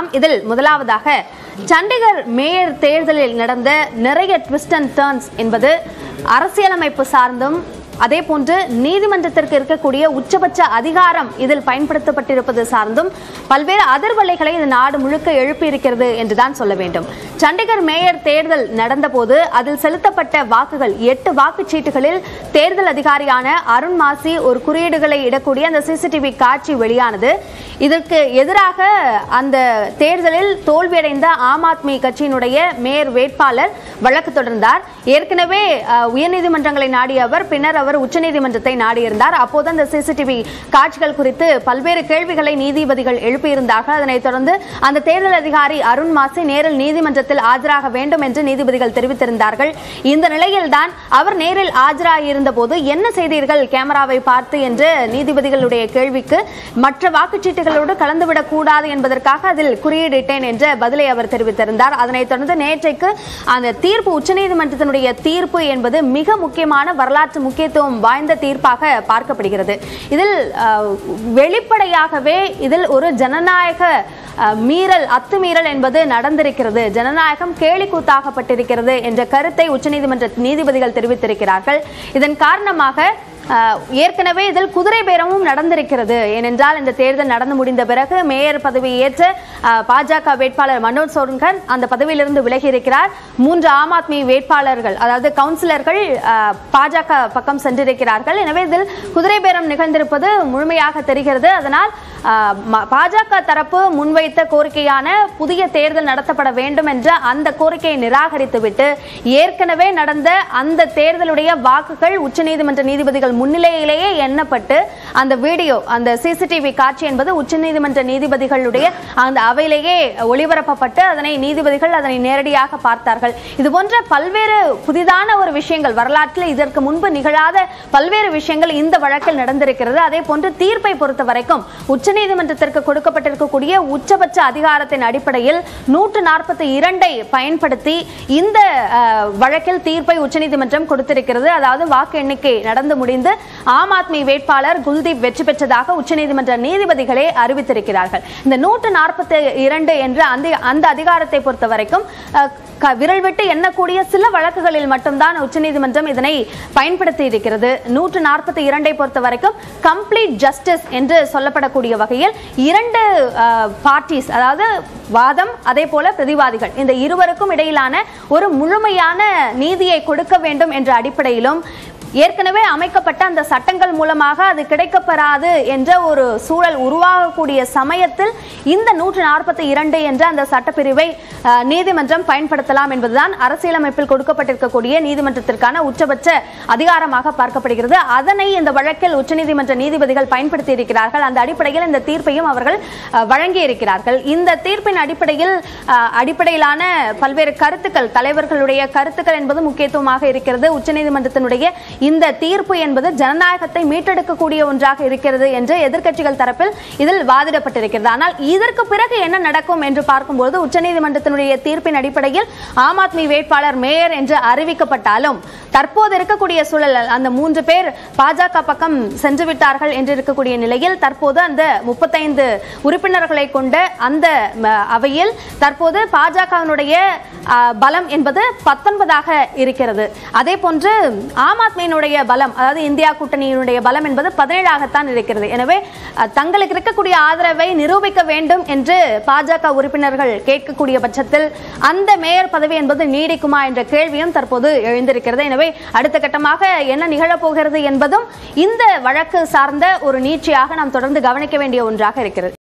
இதில் முதலாவதாக சண்டிகர் மேயர் தேர்தலில் நடந்த நிறைய ட்விஸ்ட் அண்ட் டர்ன்ஸ் என்பது அரசியலமைப்பு சார்ந்தும் அதேபோன்று நீதிமன்றத்திற்கு இருக்கக்கூடிய உச்சபட்ச அதிகாரம் இதில் பயன்படுத்தப்பட்டிருப்பது சார்ந்தும் பல்வேறு அதிர்வலைகளை இந்த நாடு முழுக்க எழுப்பியிருக்கிறது என்றுதான் சொல்ல வேண்டும். சண்டிகர் மேயர் தேர்தல் நடந்தபோது அதில் செலுத்தப்பட்ட வாக்குகள் 8 வாக்குச்சீட்டுகளில் தேர்தல் அதிகாரியான அருண் மாசி ஒரு குறியீடுகளை இடக்கூடிய அந்த சிசிடிவி காட்சி வெளியானது. இதற்கு எதிராக அந்த தேர்தலில் தோல்வியடைந்த ஆம் ஆத்மி கட்சியினுடைய மேயர் வேட்பாளர் வழக்கு தொடர்ந்தார். ஏற்கனவே உயர்நீதிமன்றங்களை நாடிய அவர் பின்னர் அவர் உச்சநீதிமன்றத்தை நாடியிருந்தார். அப்போது அந்த சிசிடிவி காட்சிகள் குறித்து பல்வேறு கேள்விகளை நீதிபதிகள் எழுப்பியிருந்தார்கள். அதனைத் தொடர்ந்து அந்த தேர்தல் அதிகாரி அருண் மாசி நேரில் நீதிமன்றத்தில் ஆஜராக வேண்டும் என்று நீதிபதிகள் தெரிவித்திருந்தார்கள். இந்த நிலையில்தான் அவர் நேரில் ஆஜராகியிருந்த போது என்ன செய்தீர்கள் கேமராவை பார்த்து என்று நீதிபதிகளுடைய கேள்விக்கு மற்ற வாக்குச்சீட்டுகளோடு கலந்துவிடக் கூடாது என்பதற்காக அதில் குறியீடிட்டேன் என்ற பதிலை அவர் தெரிவித்திருந்தார். அதனைத் தொடர்ந்து நேற்றைக்கு அந்த தீர்ப்பு உச்சநீதிமன்றத்தினுடைய தீர்ப்பு என்பது மிக முக்கியமான வரலாற்று முக்கியத்துவம் வாய்ந்த தீர்ப்பாக பார்க்கப்படுகிறது. இதில் வெளிப்படையாகவே இதில் ஒரு ஜனநாயக மீறல் அத்துமீறல் என்பது நடந்திருக்கிறது, ஜனநாயகம் கேலிக்கூத்தாகப்பட்டிருக்கிறது என்ற கருத்தை உச்சநீதிமன்ற நீதிபதிகள் தெரிவித்திருக்கிறார்கள். இதன் காரணமாக ஏற்கனவே இதில் குதிரை பேரமும் நடந்திருக்கிறது. ஏனென்றால் இந்த தேர்தல் நடந்து முடிந்த பிறகு மேயர் பதவியை ஏற்ற பாஜக வேட்பாளர் மனோஜ் சோரங்கன் அந்த பதவியிலிருந்து விலகி இருக்கிறார். 3 ஆம் ஆத்மி வேட்பாளர்கள் அதாவது கவுன்சிலர்கள் பாஜக பக்கம் சென்றிருக்கிறார்கள். எனவே இதில் குதிரை பேரம் நிகழ்ந்திருப்பது முழுமையாக தெரிகிறது. அதனால் பாஜக தரப்பு முன்வைத்த கோரிக்கையான புதிய தேர்தல் நடத்தப்பட வேண்டும் என்ற அந்த கோரிக்கையை நிராகரித்துவிட்டு ஏற்கனவே நடந்த அந்த தேர்தலுடைய வாக்குகள் உச்சநீதிமன்ற நீதிபதிகள் முன்னிலையிலேயே எண்ணப்பட்டு அந்த வீடியோ அந்த சிசிடிவி காட்சி என்பது உச்சநீதிமன்ற நீதிபதிகளுடைய அந்த அவையிலேயே ஒளிபரப்பப்பட்டு அதனை நீதிபதிகள் அதனை நேரடியாக பார்த்தார்கள். இது போன்ற பல்வேறு புதிதான ஒரு விஷயங்கள் வரலாற்றில் இதற்கு முன்பு நிகழாத பல்வேறு விஷயங்கள் இந்த வழக்கில் நடந்திருக்கிறது. அதே போன்று தீர்ப்பை பொறுத்த வரைக்கும் உச்சநீதிமன்றத்திற்கு கொடுக்கப்பட்டிருக்கக்கூடிய உச்சபட்ச அதிகாரத்தின் அடிப்படையில் 142 பயன்படுத்தி இந்த வழக்கில் தீர்ப்பை உச்சநீதிமன்றம் கொடுத்திருக்கிறது. அதாவது வாக்கு எண்ணிக்கை நடந்து முடிந்து ஆம் ஆத்மி வேட்பாளர் குல்தீப் வெற்றி பெற்றதாக உச்சநீதிமன்ற நீதிபதிகளே அறிவித்திருக்கிறார்கள். இந்த 142 என்ற அந்த அதிகாரத்தை பொறுத்த வரைக்கும் விரல் விட்டு எண்ணக்கூடிய சில வழக்குகளில் மட்டும்தான் உச்சநீதிமன்றம் இதனை பயன்படுத்தி இருக்கிறது. 142 பொறுத்த வரைக்கும் கம்ப்ளீட் ஜஸ்டிஸ் என்று சொல்லப்படக்கூடிய வகையில் 2 பார்ட்டிஸ் அதாவது வாதம் அதே போல பிரதிவாதிகள் இந்த இருவருக்கும் இடையிலான ஒரு முழுமையான நீதியை கொடுக்க வேண்டும் என்ற அடிப்படையிலும் ஏற்கனவே அமைக்கப்பட்ட அந்த சட்டங்கள் மூலமாக அது கிடைக்கப்பெறாது என்ற ஒரு சூழல் உருவாகக்கூடிய சமயத்தில் இந்த 142 என்ற அந்த சட்டப்பிரிவை நீதிமன்றம் பயன்படுத்தலாம் என்பதுதான் அரசியலமைப்பில் கொடுக்கப்பட்டிருக்கக்கூடிய நீதிமன்றத்திற்கான உச்சபட்ச அதிகாரமாக பார்க்கப்படுகிறது. அதனை இந்த வழக்கில் உச்சநீதிமன்ற நீதிபதிகள் பயன்படுத்தி இருக்கிறார்கள். அந்த அடிப்படையில் இந்த தீர்ப்பையும் அவர்கள் வழங்கி இருக்கிறார்கள். இந்த தீர்ப்பின் அடிப்படையிலான பல்வேறு கருத்துக்கள் தலைவர்களுடைய கருத்துக்கள் என்பது முக்கியத்துவமாக இருக்கிறது. உச்சநீதிமன்றத்தினுடைய இந்த தீர்ப்பு என்பது ஜனநாயகத்தை மீட்டெடுக்கக்கூடிய ஒன்றாக இருக்கிறது என்று எதிர்க்கட்சிகள் தரப்பில் இதில் வாதிடப்பட்டிருக்கிறது. ஆனால் இதற்கு பிறகு என்ன நடக்கும் என்று பார்க்கும்போது உச்சநீதிமன்றத்தினுடைய தீர்ப்பின் அடிப்படையில் ஆம் ஆத்மி வேட்பாளர் மேயர் என்று அறிவிக்கப்பட்டாலும் தற்போது இருக்கக்கூடிய சூழல் அந்த 3 பேர் பாஜக பக்கம் சென்று விட்டார்கள் என்று இருக்கக்கூடிய நிலையில் தற்போது அந்த 35 உறுப்பினர்களை கொண்ட அந்த அவையில் தற்போது பாஜகவினுடைய பலம் என்பது 19ஆக இருக்கிறது. அதே போன்று ஆம் ஆத்மியினுடைய பலம் அதாவது இந்தியா கூட்டணியினுடைய பலம் என்பது 17ஆகத்தான் இருக்கிறது. எனவே தங்களுக்கு இருக்கக்கூடிய ஆதரவை நிரூபிக்க வேண்டும் என்று பாஜக உறுப்பினர்கள் கேட்கக்கூடிய பட்சத்தில் அந்த மேயர் பதவி என்பது நீடிக்குமா என்ற கேள்வியும் தற்போது எழுந்திருக்கிறது. எனவே அடுத்த கட்டமாக என்ன நிகழப்போகிறது என்பதும் இந்த வழக்கு சார்ந்த ஒரு நீட்சியாக நாம் தொடர்ந்து கவனிக்க வேண்டிய ஒன்றாக இருக்கிறது.